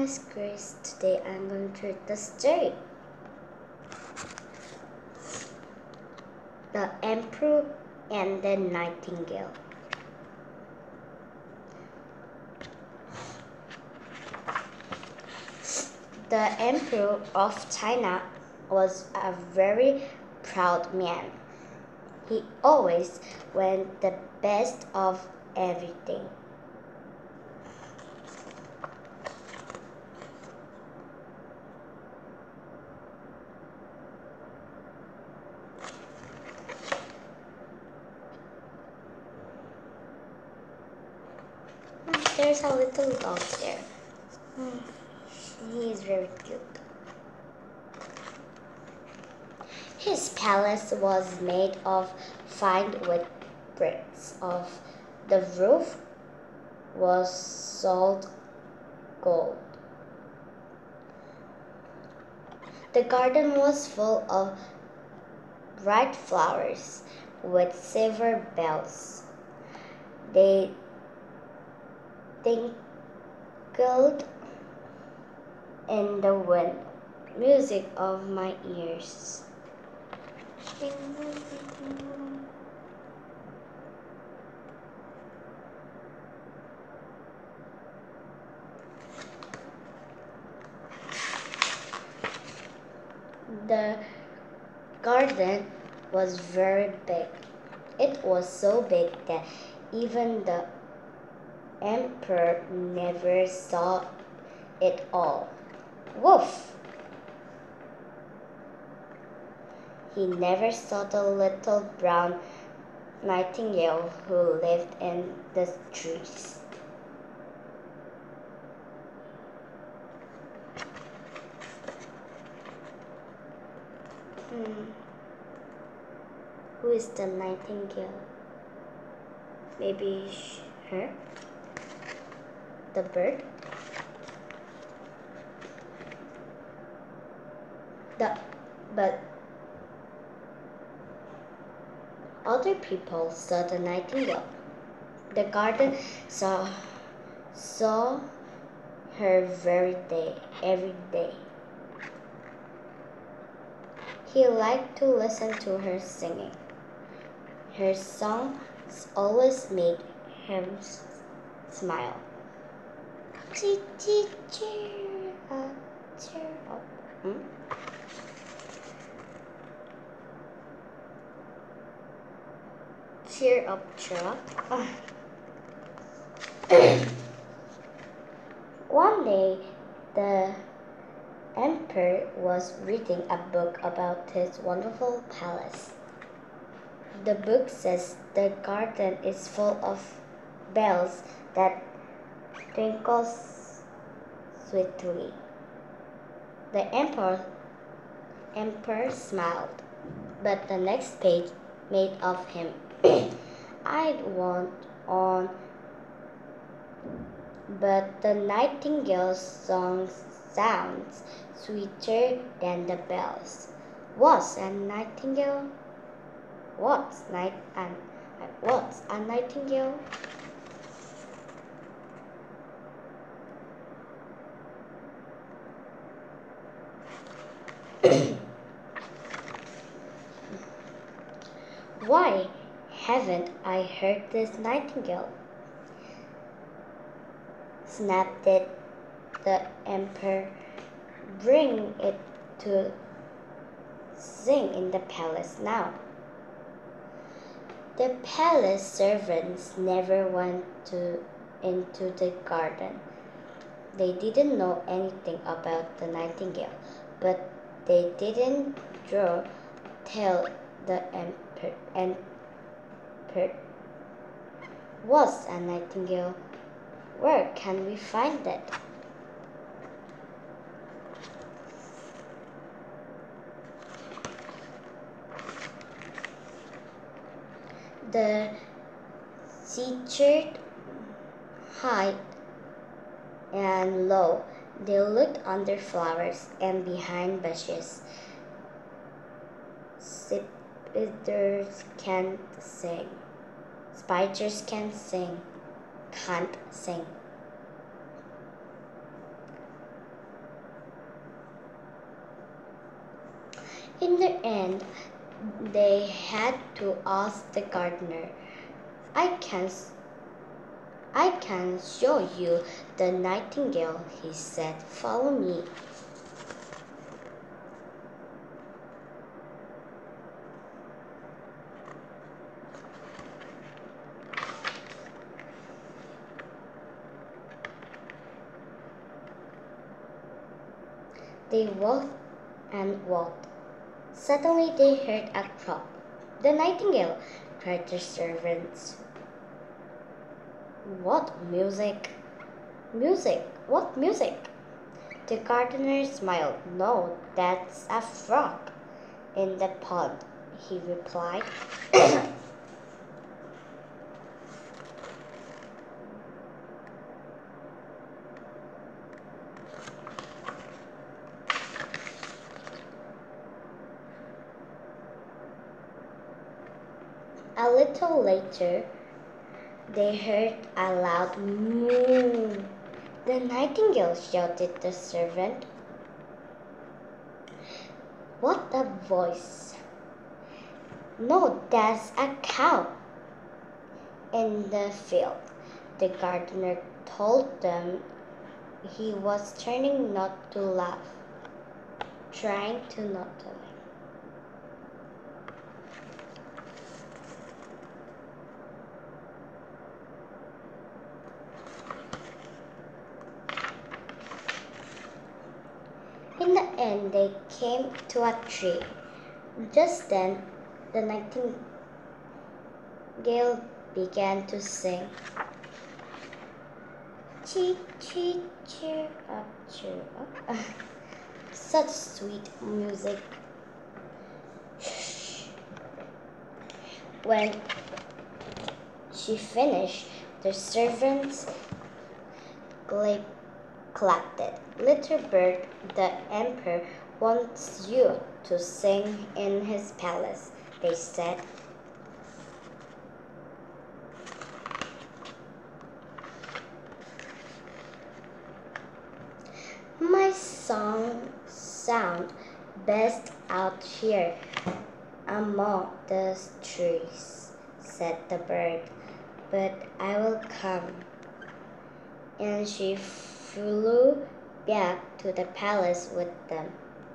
Miss Grace. Today I'm going to read the story. The Emperor and the Nightingale. The Emperor of China was a very proud man. He always wanted the best of everything. There's a little dog there. He is very cute. His palace was made of fine wood bricks. The roof was solid gold. The garden was full of bright flowers with silver bells. They tinkled in the wind, music of my ears. The garden was very big. It was so big that even the emperor never saw it all. Woof! He never saw the little brown nightingale who lived in the trees. Who is the nightingale? Maybe her? The bird? But other people saw the nightingale. The garden saw her every day. He liked to listen to her singing. Her songs always made him smile. Cheer up, cheer up. Cheer up, cheer up. One day, the emperor was reading a book about his wonderful palace. The book says the garden is full of bells that tinkle sweetly. The emperor smiled, but the next page made of him. I'd want on, but the nightingale's song sounds sweeter than the bells. What's a nightingale? What's a nightingale? Why haven't I heard this nightingale? Snapped it the emperor. Bring it to sing in the palace now. The palace servants never went into the garden. They didn't know anything about the nightingale, but they didn't tell the emperor. What's a nightingale? Where can we find it? The searched high and low. They looked under flowers and behind bushes. Spiders can't sing. Spiders can't sing. In the end, they had to ask the gardener, I can, I can show you the nightingale, he said. Follow me. They walked and walked. Suddenly they heard a croak. The nightingale, cried the servants. What music? Music? What music? The gardener smiled. No, that's a frog in the pond, he replied. A little later, they heard a loud moo. The nightingale, shouted the servant. What a voice! No, that's a cow in the field. The gardener told them he was trying not to laugh, trying to not to laugh. In the end, they came to a tree. Just then, the nightingale began to sing. Chee, chee, cheer up, cheer up. Such sweet music. When she finished, the servants clapped. Little bird, the emperor wants you to sing in his palace, they said. My song sound best out here among the trees, said the bird, but I will come. And she flew back to the palace with them.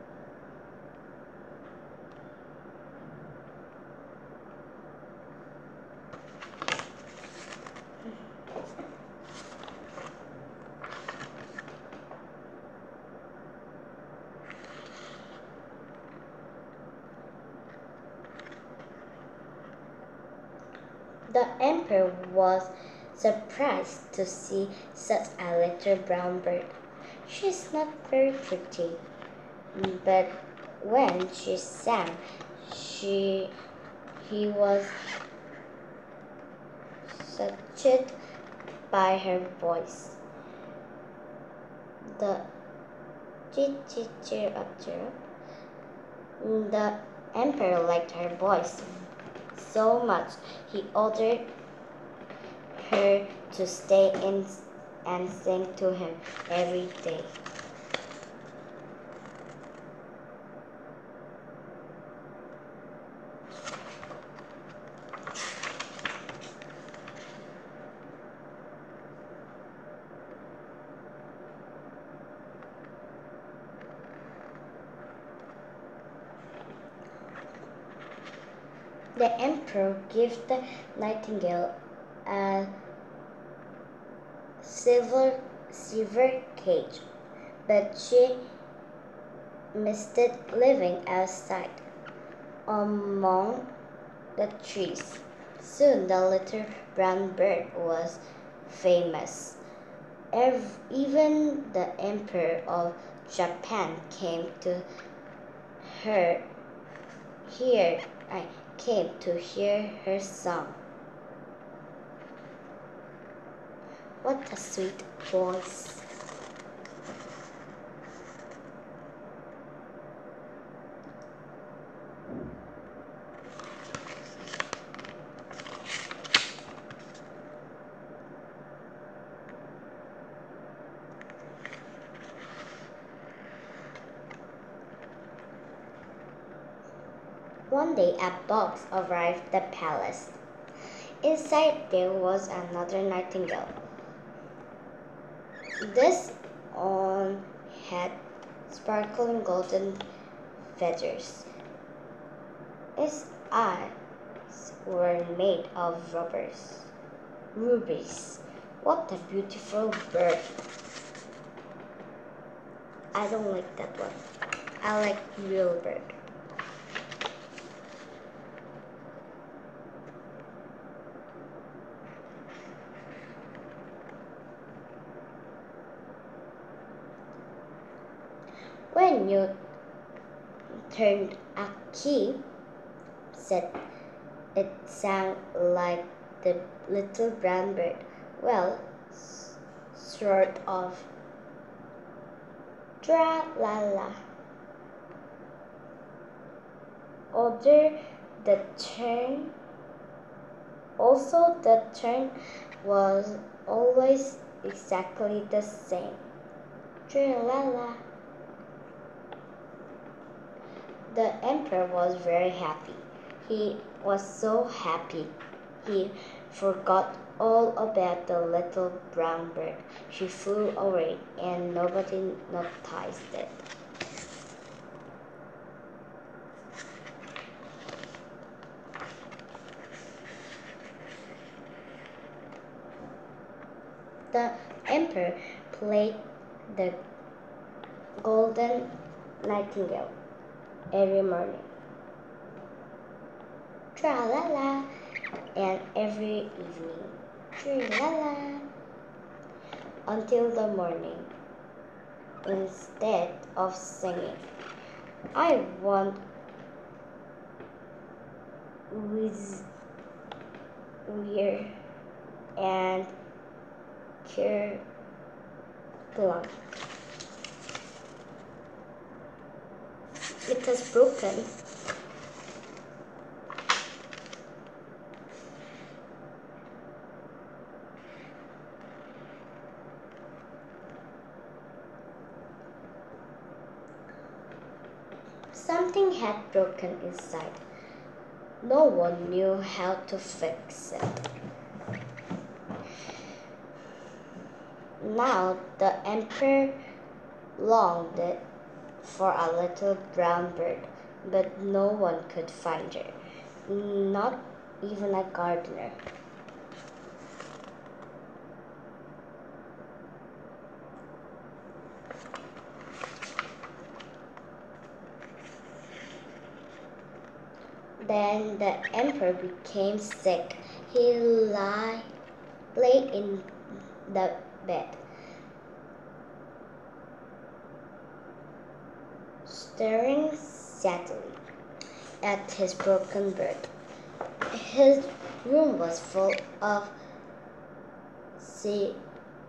The emperor was surprised to see such a little brown bird. She's not very pretty, but when she sang, he was touched by her voice. The cheer up, cheer up. The emperor liked her voice so much he ordered her to stay in and sing to him every day. The emperor gave the nightingale a silver cage, but she missed it living outside among the trees. Soon the little brown bird was famous. Even the emperor of Japan came to her hear came to hear her song. What a sweet voice. One day a box arrived at the palace. Inside there was another nightingale. This one had sparkling golden feathers. Its eyes were made of rubies. What a beautiful bird. I don't like that one. I like real bird. When you turned a key, said it sang like the little brown bird. Well, sort of. Tra la la. Other the turn. Also, the turn was always exactly the same. Tra la la. The emperor was very happy. He was so happy he forgot all about the little brown bird. She flew away and nobody noticed it. The emperor played the golden nightingale every morning. Tra-la-la, and every evening. Tra-la-la, until the morning. Instead of singing, I want with weird and care plum. It has broken. Something had broken inside. No one knew how to fix it. Now the emperor longed for a little brown bird, but no one could find her, not even a gardener. Then the emperor became sick. He lay in the bed, staring sadly at his broken bird. His room was full of sadness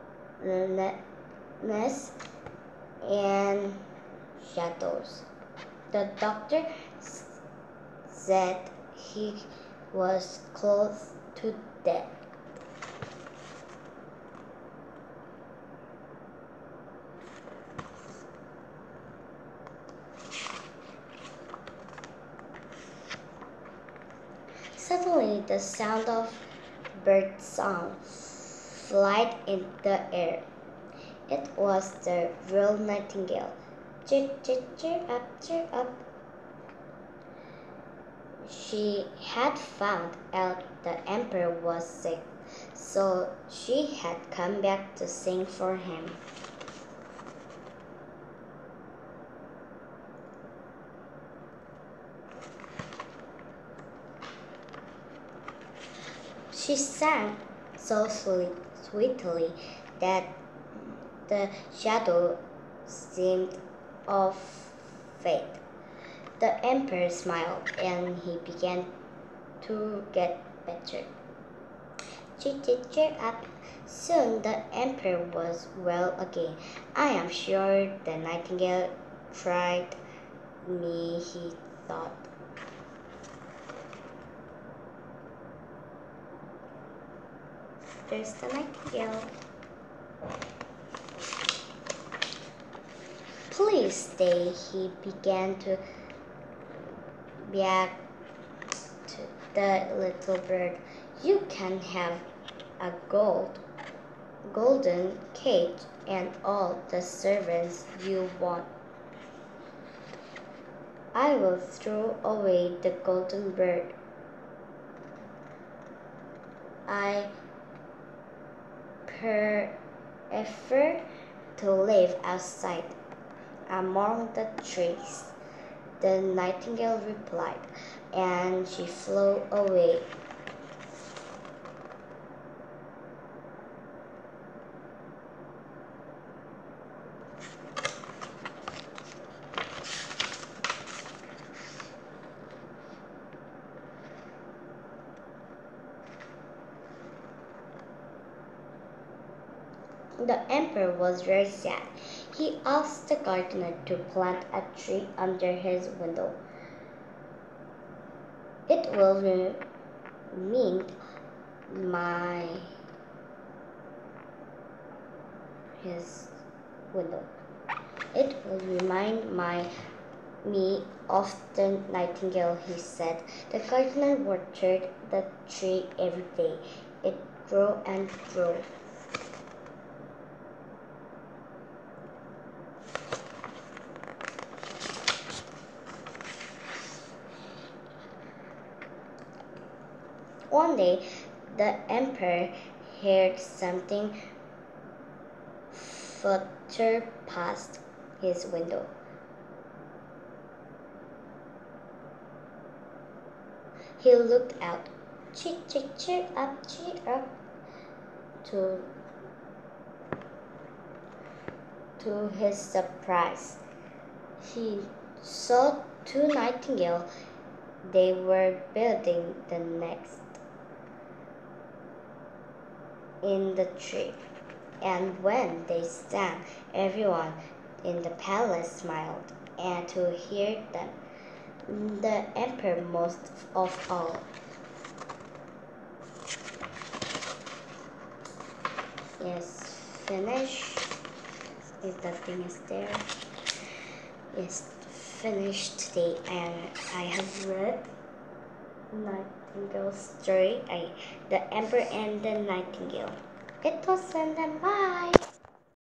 and shadows. The doctor said he was close to death. Suddenly, the sound of bird song flight in the air. It was the real nightingale. Cheer, cheer, cheer up, cheer up. She had found out the emperor was sick, so she had come back to sing for him. She sang so sweetly that the shadow seemed of fate. The emperor smiled and he began to get better. Cheer up. Soon the emperor was well again. I am sure the nightingale tried me, he thought. There's the nightingale. Please stay, he began to beg the little bird. You can have a golden cage and all the servants you want. I will throw away the golden bird. I prefer to live outside among the trees, the nightingale replied, and she flew away. The emperor was very sad. He asked the gardener to plant a tree under his window. It will remind my his window. It will remind me of the nightingale, he said. The gardener watered the tree every day. It grew and grew. One day, the emperor heard something flutter past his window. He looked out. Cheer up, cheer up. To his surprise, he saw two nightingales. They were building the nest in the tree, and when they sang, everyone in the palace smiled, and to hear them, the emperor most of all. Yes, finish. If the thing is there. Yes, finished today, and I have read Nightingale's story. The Emperor and the Nightingale. It was and then bye.